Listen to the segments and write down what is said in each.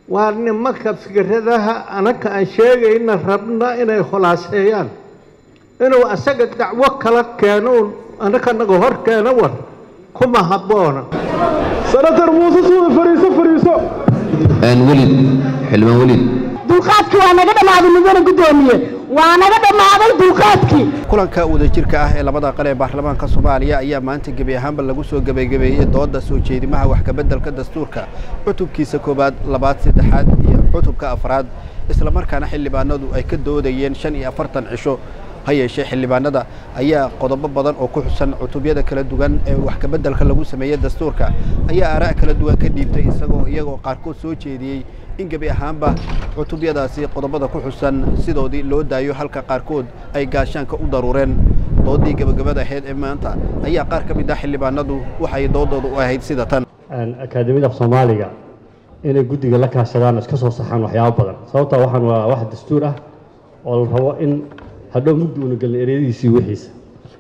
وأن مكة فكرتها أنا كان شيء إن ربنا إنه خلاصيان إنه أسجد دعوة كلا كانون أنا كان جوهر كانور كما هبونا سنتر موسى فريسة أن ولد حلم ولد دulqaadkii waa naga dhamaaday mudane gudoomiye waa naga dhamaaday dulqaadkii kulanka wadajirka ah ee labada qale ee baarlamaanka Soomaaliya ayaa maanta gabi ahaanba lagu soo gabeeyay dooda soo jeedimaha wax ka bedelka dastuurka cutubkiisa koobaad labaad saddexaad iyo cutubka afraad isla markaana xildhibaanadu ay ka doodayeen 45 cisho hayeeshee xildhibaanada ayaa qodobo badan oo ku xusan cutubyada kala duwan ee wax ka bedelka lagu sameeyay dastuurka ayaa araa kala duwan ka dhiibtay iyagoo qaarkood soo jeediyay in gabi ahaanba cutubyadaasi qodobada ku xusan sidoodii loo daayo halka qaarkood ay gaashaanka u daruureen doodii gabagabada ahayd ee maanta ayaa qaar ka mid ah xildhibaanadu waxay doodoodu u ahayd sida tan akaademiyada Soomaaliga inay guddiga la kaashadaan iska soo saxaan waxyaabo badan sababtoo waxaan waa wax dastuur ah oo la rabo in hadhow muddo uu galay ereediisii wixiisa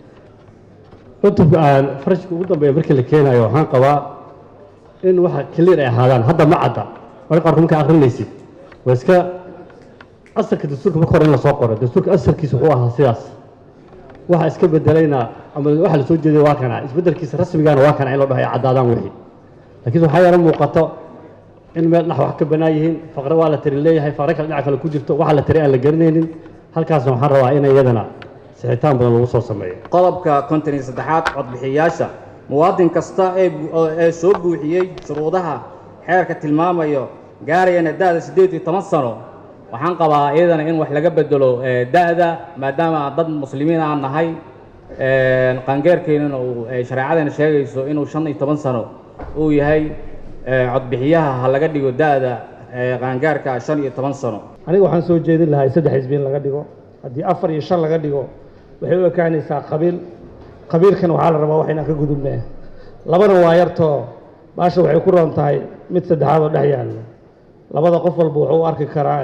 cutubka farashka ugu dambeeya markii la keenayo waxaan qabaa in waxa clear ay ahaadaan hadda ma cadda marka qaarkood ka akhrinaysid waa iska asalka dastuurka marka hore in la soo qoro dastuurka asalkiisu wuxuu ahaa sidaas waxa iska bedelayna ama waxa la soo jeeday waa kana isbedelkiisa rasmiga ah waa kana in loo dhahay cadaadaan wixii laakiin waxa yar muuqato in meel dhax wax ka banaayihiin faqra waa la tiri leeyahay faqra kale dhinaca kale ku jirto waxa la tiri aan la garanaynin halkaas waxaan rabaa in iyadana saxiitaan badan lagu soo sameeyo qodobka 53aad codbixiyaasha muwaadin kasta ee soo buuxiyay shuruudaha xeerka tilmaamayo gaarayna da'da 18 sano waxaan qabaa iyadana in wax laga bedelo da'da maadaama dad muslimiin aan nahay qangeerkeena oo shariicadana sheegayso inuu 15 sano uu yahay codbixiyaha laga dhigo da'da qangeerka 15 sano aniga waxaan soo jeedin lahaa 3 xisbiin laga dhigo hadii 4 iyo 5 laga dhigo waxay u ekaanaysaa qabiilkan waxa la rabaa wax inaan ka gudubnaa labana waa yarto baasha waxay ku roon tahay mid saddexaad oo dhex yaal labada qof walba wuxuu arki karaa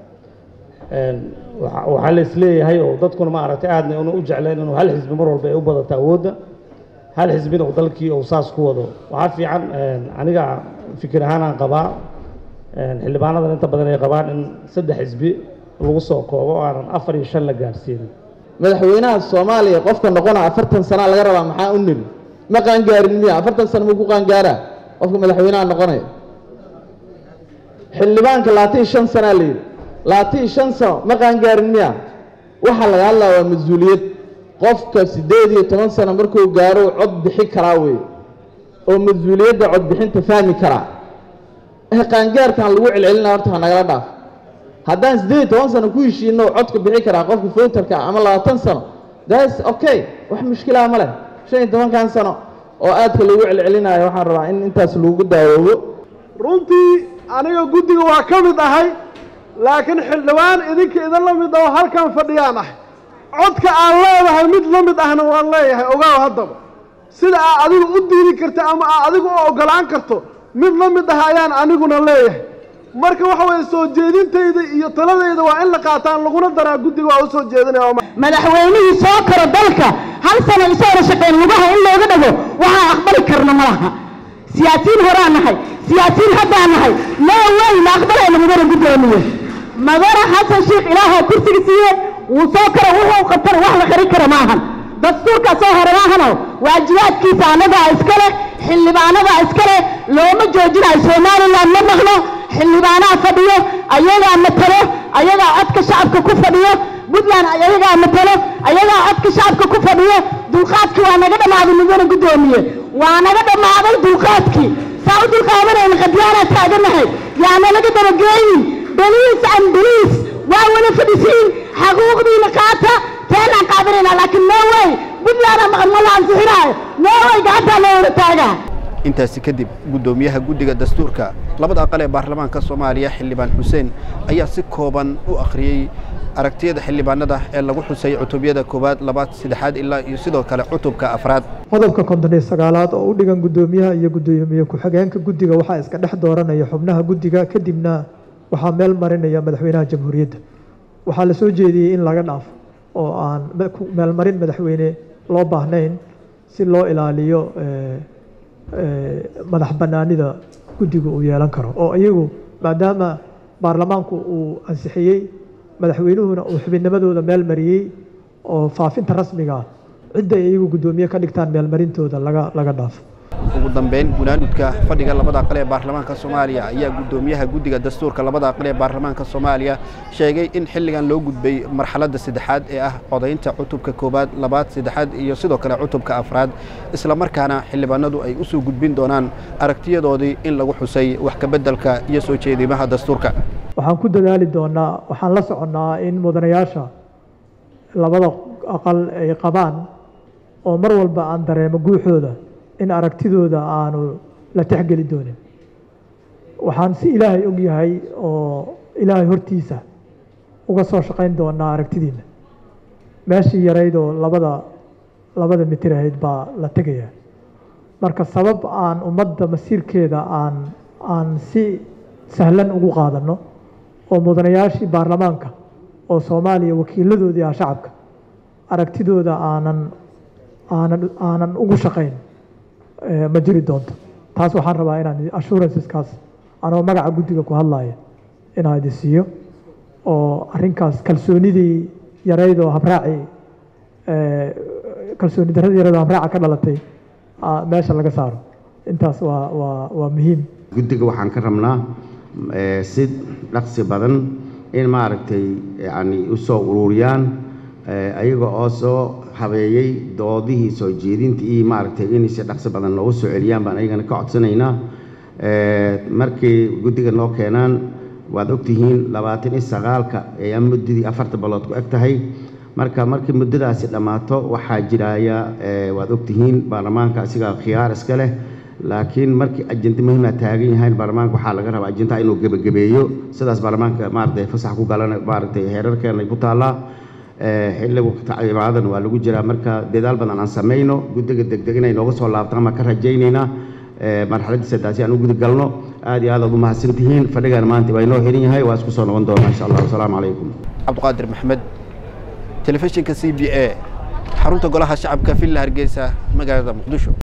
waxa la isleeyahay oo dadkuna ma aragtay aadna u jecleen inuu hal xisbi mar walba ay u badato awoodda hal xisbina oo dalkii oo saas ku wado waxa fiican aniga fikir ahaan aan qabaa xildhibaanada inta badan ay qabaan in 3 xisbi lagu soo koobo aan 4 iyo 5 la gaarsiin madaxweynaha Soomaaliya qofka noqona 40 sano laga rabaa maxaa u nimi ma qaan gaarin miya 40 sano ma ku qaan gaara qofka madaxweynaha noqonay xildhibaanka 25 sano leeyahay 25 sano ma qaan gaarin miya waxa laga hadlaa waa mas'uuliyad qofka 18 sano markuu gaaro cod bixi karaa way oo mas'uuliyadda cod bixinta fahmi karaa qaangaarkan lagu celcelinaa horta nagala dhaaf haddaan 18 sano ku heshiino codka bixi karaa qofka voterka ama 20 sano that's okay wax mushkila ma leh 15 sano oo aadka lagu celcelinayo waxaan rabaa in intaas lagu daawoobo runtii aniga guddiga waa ka mid ahay laakiin xildhibaan idinka idan la mid ah halkan fadhiyaan ah codka aan leeyahay mid la mid ahna waan leeyahay ogaa haddaba sida aad adigu u diidi karto ama aad adigu u ogolaan karto mid la mid ah ayaan aniguna leeyahay marka waxa way soo jeedintayda iyo taladayda waa in la qaataan laguna daraa guddiga waa u soo jeedinaya madaxweynihii soo karo dalka hal sano isoo shaqeyn lugaha in looga dhago waxa aqbali karna ma laha siyaasiin horaan nahay siyaasiin haddaan nahay ma way ma aqbalayna mudane gudoomiye madara xasan sheekh ilaahay kursiga siiyay wuu soo karo wuxuu qabtar wax la qari karo maahan dastuurka soo hormaahano waajibaadkiisa anaga iskale xildhibaanada iskale looma joojinayo Soomaaliland ma maqlo xildhibaanaha fadhiyo ayaga matalo ayaga codka shacabka ku fadhiyo Puntland ayaga matalo ayaga codka shacabka ku fadhiyo dulqaadkii waa naga dhamaaday mudane gudoomiye waa naga dhamaaday dulqaadkii saawdul qaadaneen qadyaana taaganahay yaana laga dabageeyay baliis waa wala fadhiisiin xaquuqdiina qaata teena qaadanayna laakiin no way Puntland ma la ansixinayo no way gacanta loo taagaa intaasi kadib gudoomiyaha guddiga dastuurka labada aqal ee baarlamaanka Soomaaliya xildhibaan Xuseen ayaa si kooban u akhriyay aragtiyada xildhibaanada ee lagu xusay cutubyada koobaad labaad saddexaad ilaa iyo sidoo kale cutubka afraad qodobka 59aad oo u dhigan gudoomiyaha iyo gudoomiye ku-xigeenka guddiga waxa iska dhex dooranaya xubnaha guddiga kadibna waxa meel marinaya madaxweynaha jamhuuriyadda waxa la soo jeediyay in laga dhaafo oo aan meel marin madaxweyne loo baahnayn si loo ilaaliyo madax banaanida guddiga uu yeelan karo oo iyagu maadaama baarlamaanku uu ansixiyey madaxweynuhuna uu xubinnimadooda meel mariyey oo faafinta rasmiga cidda ay iyagu guddoomiye ka dhigtaan meelmarintooda laga dhaafo. ugu dambeyn gunaanudka fadhiga labada aqal ee baarlamaanka Soomaaliya ayaa guddoomiyaha guddiga dastuurka labada aqal ee baarlamaanka Soomaaliya sheegay in xilligan loo gudbay marxaladda saddexaad ee ah codaynta cutubka koobaad labaad saddexaad iyo sidoo kale cutubka afraad isla markaana xildhibaanadu ay u soo gudbin doonaan aragtiyadoodii in lagu xusay wax ka beddelka iyo soo jeedimaha dastuurka. waxaan ku dadaali doonaa waxaan la soconaa in mudanayaasha labada aqal ay qabaan oo mar walba aan dareemo guuxooda in aragtidooda aanu la tixgeli doonin. waxaan si ilaahay og yahay oo ilaahay hortiisa uga soo shaqayn doonaa aragtidiina. meeshii yarayd oo labada mitir ahayd baa la tegayaa. marka sabab aan ummadda masiirkeeda aan si sahlan ugu qaadano oo mudanayaashii baarlamaanka oo Soomaaliya wakiiladoodii ah shacabka aragtidooda aanan ugu shaqayn ma jiri doonto. taas waxaan rabaa inaan assuranceskaas anoo magaca guddiga ku hadlaya inaan idin siiyo oo arrinkaas kalsoonidii yarayd oo habraaci kalsooni darradii yarayd oo habraaca ka dhalatay meesha laga saaro. intaas waa muhiim. guddiga waxaan ka rabnaa si dhaqsi badan in maaragtay yani u soo ururiyaan ayaga oo soo habeeyay doodihii soo jeedintii iyo maaragtay in si dhaqsi badan loogu soo celiyaan baan ayagana ka codsanaynaa. markii guddiga noo keenaan waad ogtihiin 29ka ayaa muddadii 4 bilood ku eg tahay. markii muddadaasi dhammaato waxaa jiraya waad ogtihiin baarlamaanka asiga khiyaar iska leh laakiin markii ajenda muhiima taagan yahay baarlamaanka waxaa laga rabaa ajenda inuu gabagabeeyo sidaas baarlamaanka maaragtay fasax ku galan maaragtay heerarkeena ku taala xilliga tacyiimaadan waa lagu jiraa. marka dadaal badan aan sameeyno guddiga degdeg inay nooga soo laabtaan ma ka rajaynaynaa marxaladda saddexaad aan u gudub galno. aad iyo aad u mahadsantihiin. fadhigan maanta waa inoo xiran yahay waa isku soo noqon doonaa insha Allah. Assalaamu calaykum. Cabdiqaadir Maxamed telefishinka CBA xarunta golaha shacabka Villa Hargeysa magaalada Muqdisho.